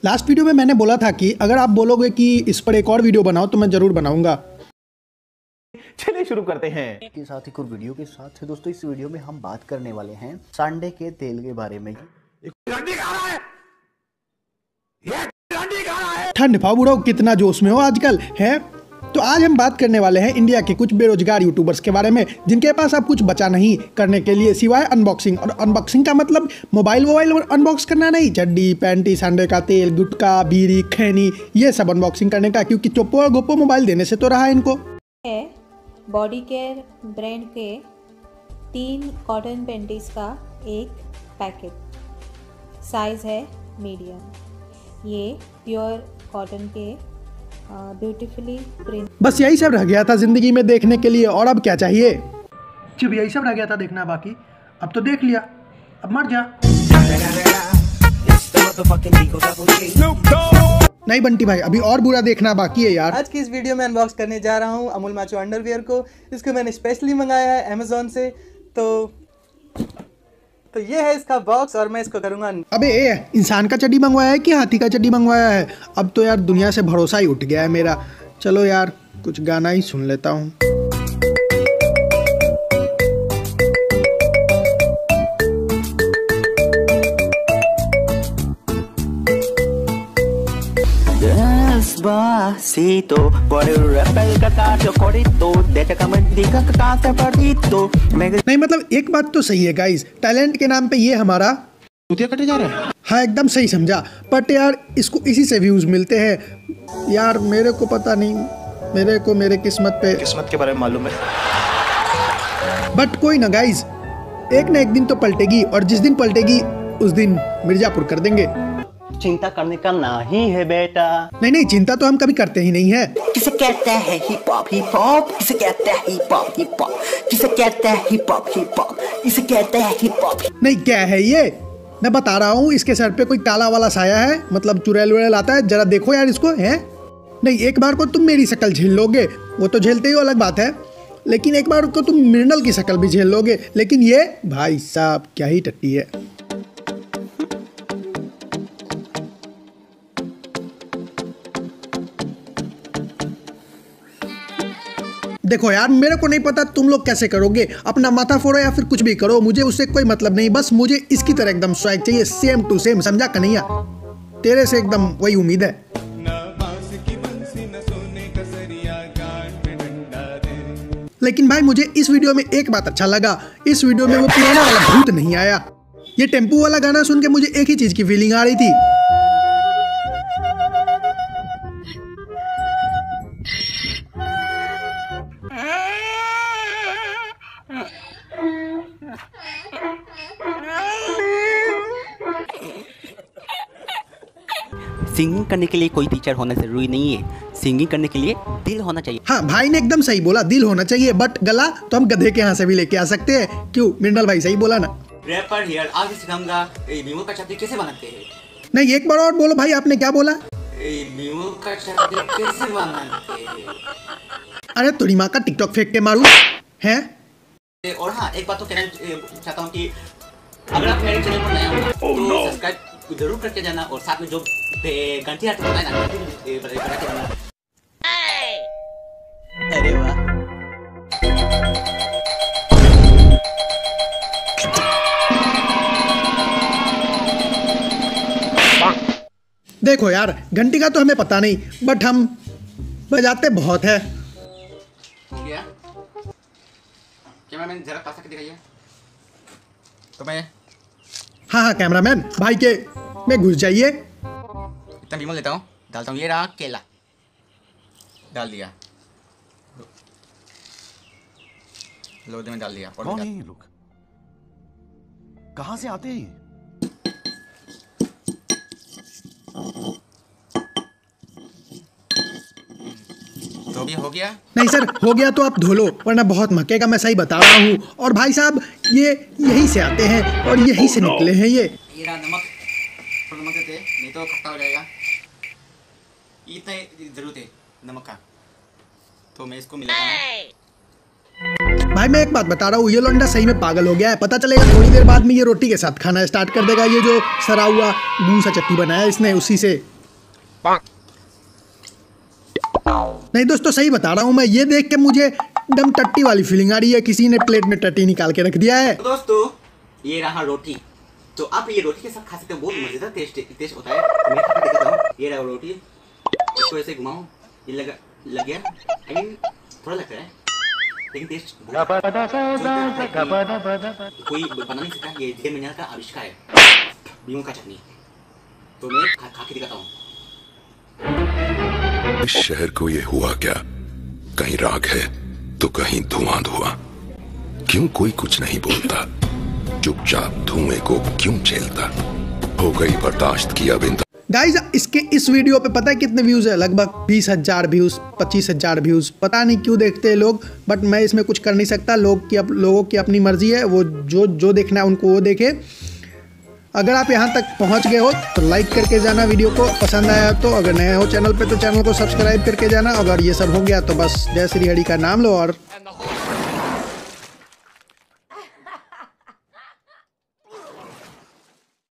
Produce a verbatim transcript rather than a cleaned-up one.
Last video में मैंने बोला था कि अगर आप बोलोगे कि इस पर एक और वीडियो बनाओ तो मैं जरूर बनाऊंगा। चलिए शुरू करते हैं। के साथ एक और वीडियो के साथ दोस्तों इस वीडियो में हम बात करने वाले हैं सांडे के तेल के बारे में। ठंड पाओ बुढ़ो, कितना जोश में हो आजकल है। तो आज हम बात करने वाले हैं इंडिया के कुछ बेरोजगार यूट्यूबर्स के बारे में जिनके पास अब कुछ बचा नहीं करने के लिए सिवाय अनबॉक्सिंग। और अनबॉक्सिंग का मतलब मोबाइल वोबाइल अनबॉक्स करना नहीं, चड्डी पैंटी सांडे का तेल गुटका बीड़ी खैनी ये सब अनबॉक्सिंग करने का, क्योंकि चोप्पो और गोप्पो मोबाइल देने से तो रहा इनको। बॉडी केयर ब्रांड के तीन कॉटन पैंटीज का एक पैकेट, साइज है मीडियम। ये प्योर कॉटन के ब्यूटीफुली प्रिंट। बस यही सब रह गया था जिंदगी में देखने के लिए, और अब क्या चाहिए। जब यही सब रह गया था देखना बाकी, अब तो देख लिया, अब मर जा। नहीं बंटी भाई, अभी और बुरा देखना बाकी है यार। आज की इस वीडियो में अनबॉक्स करने जा रहा हूँ अमूल माचो अंडरवियर को। इसको मैंने स्पेशली मंगाया है अमेजोन से। तो तो ये है इसका बॉक्स और मैं इसको करूँगा। अबे ए, इंसान का चड्डी मंगवाया है कि हाथी का चड्डी मंगवाया है? अब तो यार दुनिया से भरोसा ही उठ गया है मेरा। चलो यार कुछ गाना ही सुन लेता हूँ। Despacito, por el rapel catacho corito, deja que me diga que canta perrito। नहीं मतलब एक बात तो सही है गाइस, टैलेंट के नाम पे ये हमारा चूतिया कटे जा रहा है। हाँ एकदम सही समझा, बट यार इसको इसी से व्यूज मिलते हैं यार। मेरे को पता नहीं, मेरे को मेरे किस्मत पे किस्मत के बारे में मालूम है। बट कोई ना गाइस, एक ना एक दिन तो पलटेगी, और जिस दिन पलटेगी उस दिन मिर्जापुर कर देंगे। चिंता करने का नहीं है बेटा। नहीं नहीं, चिंता तो हम कभी करते ही नहीं है। किसे कहते हैं हिप हॉप हिप हॉप, किसे कहते हैं हिप हॉप हिप हॉप, किसे कहते हैं हिप हॉप हिप हॉप, इसे कहते हैं हिप हॉप। नहीं क्या है ये, मैं बता रहा हूँ, इसके सर पे कोई काला वाला साया है, मतलब चुड़ैल उड़ैल आता है। जरा देखो यार इसको, है नहीं एक बार को तुम मेरी शक्ल झेल लोगे, वो तो झेलते ही अलग बात है, लेकिन एक बार को तुम मृणाल की शक्ल भी झेल लोगे। लेकिन ये भाई साहब क्या ही टट्टी है। देखो यार मेरे को नहीं पता तुम लोग कैसे करोगे, अपना माथा फोड़ो या फिर कुछ भी करो, मुझे उससे कोई मतलब नहीं। बस मुझे इसकी तरह एकदम स्वैग चाहिए, सेम टू सेम, समझा कन्हैया? तेरे से एकदम वही उम्मीद है। लेकिन भाई मुझे इस वीडियो में एक बात अच्छा लगा, इस वीडियो में वो पुराना वाला भूत नहीं आया। ये टेम्पू वाला गाना सुन के मुझे एक ही चीज की फीलिंग आ रही थी। सिंगिंग करने के लिए कोई टीचर होना जरूरी नहीं है, सिंगिंग करने के लिए दिल होना चाहिए। हाँ भाई ने एकदम सही बोला, दिल होना चाहिए, बट गला तो हम गधे के यहाँ से भी लेके आ सकते हैं। क्यों मृणाल भाई सही बोला ना? रैपर हियर आज सिखाऊंगा मीमो का चटनी कैसे बनाते हैं। नहीं एक बार और बोलो भाई, आपने क्या बोला? मीमो का चटनी कैसे बनाते हैं। अरे तुरी माँ का टिकटॉक फेंक के मारू है। और हाँ एक बात तो कहना चाहता हूँ कि अगर आप मेरे चैनल पर नए हो तो सब्सक्राइब जरूर करके जाना, और साथ में जो घंटी आती है ना बजा के जाना। अरे वाह, देखो यार घंटी का तो हमें पता नहीं, बट हम बजाते बहुत है। हो गया कैमरामैन, जरा पास आके दिखाइए तो मैं। हाँ हाँ कैमरामैन भाई के में घुस जाइए। इतना बीमो लेता हूँ, डालता हूँ, ये रहा केला, डाल दिया, लोदे में डाल दिया। कौन है ये लोग, कहाँ से आते हैं? तो भी हो गया? नहीं सर हो गया तो आप धो लो, वरना बहुत मकेगा, मैं सही बता रहा हूँ। और भाई साहब ये यहीं से आते हैं और यहीं से निकले हैं ये। ये रहा नमक, नमक देते नहीं तो खट्टा हो जाएगा। इतना जरूरत है नमक का, तो मैं इसको मिलाता हूँ। भाई मैं एक बात बता रहा हूँ, ये लौंडा सही में पागल हो गया है। पता चलेगा थोड़ी देर बाद में ये रोटी के साथ खाना स्टार्ट कर देगा। ये जो सरा हुआ भूसा चट्टी बनाया इसने, उसी से नहीं दोस्तों, सही बता रहा हूँ मैं, ये देख के मुझे एकदम टट्टी वाली फीलिंग आ रही है, किसी ने प्लेट में टट्टी निकाल के रख दिया है। तो दोस्तों ये रहा रोटी, तो आप ये रोटी के साथ खा सकते हो, बहुत मजेदार टेस्ट टेस्ट होता है। तो मैं खा के दिखाता हूँ। ये रहा रोटी, इसको ऐसे घुमाओ, ये लगा लग गया, आई मीन थोड़ा लगता है लेकिन टेस्ट कोई बना नहीं सकता। ये धीरे मिनट का आविष्कार है, नींबू का चटनी। तो मैं खा, खा के दिखाता हूँ। इस शहर को ये हुआ क्या, कहीं राग है तो कहीं धुआं धुआं, क्यों कोई कुछ नहीं बोलता, चुपचाप धुएं को क्यों झेलता, हो गई बर्दाश्त की अब इंतहा। गाइज इसके इस वीडियो पे पता है कितने व्यूज है? लगभग बीस हजार व्यूज, पच्चीस हजार व्यूज। पता नहीं क्यों देखते हैं लोग, बट मैं इसमें कुछ कर नहीं सकता। लोग की लोगों की अपनी मर्जी है, वो जो जो देखना है उनको वो देखे। अगर आप यहाँ तक पहुँच गए हो तो लाइक करके जाना, वीडियो को पसंद आया तो। अगर नए हो चैनल पे तो चैनल को सब्सक्राइब करके जाना। अगर ये सब हो गया तो बस जय श्री हरि का नाम लो और